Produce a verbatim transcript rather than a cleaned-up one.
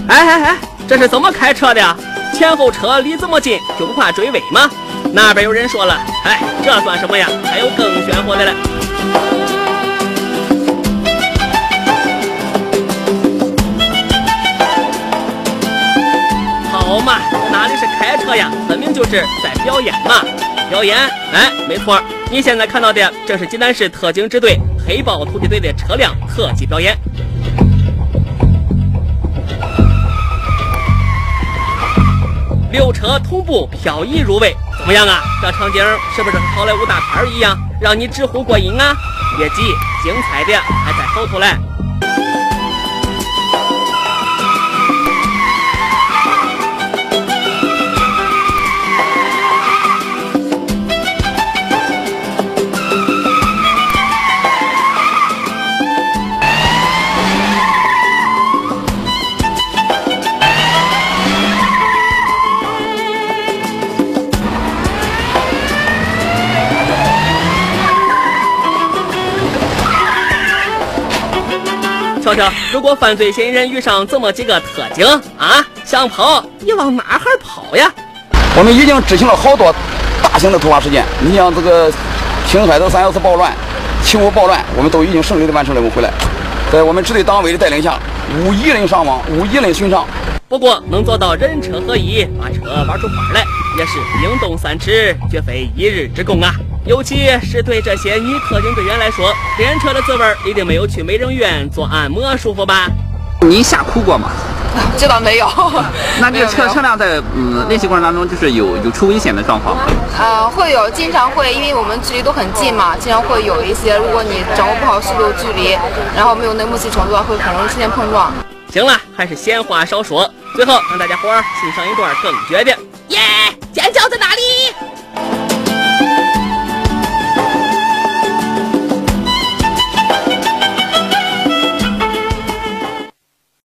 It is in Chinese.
哎哎哎，这是怎么开车的呀？前后车离这么近，就不怕追尾吗？那边有人说了，哎，这算什么呀？还有更玄乎的嘞！好嘛，这哪里是开车呀？分明就是在表演嘛！表演，哎，没错，你现在看到的正是济南市特警支队黑豹突击队的车辆特技表演。六车同步漂移入位，怎么样啊？这场景是不是和好莱坞大片一样，让你直呼过瘾啊？别急，精彩的还在后头嘞。瞧瞧，如果犯罪嫌疑人遇上这么几个特警啊，想跑，你往哪还跑呀？ 我们已经执行了好多大型的突发事件，你像这个青海的三幺四暴乱、七五暴乱，我们都已经胜利的完成任务回来。在我们支队党委的带领下，无一人伤亡，无一人损伤。 不过能做到人车合一，把车玩出花来，也是冰冻三尺，绝非一日之功啊！尤其是对这些女特警队员来说，练车的滋味一定没有去美容院做按摩舒服吧？ 您吓哭过吗？ 这倒没有。 那这个车车辆在嗯练习过程当中，就是有有出危险的状况吗？ 呃，会有，经常会，因为我们距离都很近嘛，经常会有一些，如果你掌握不好速度距离，然后没有那默契程度，会很容易出现碰撞。 行了，还是闲话少说，最后让大家伙儿欣赏一段更绝的。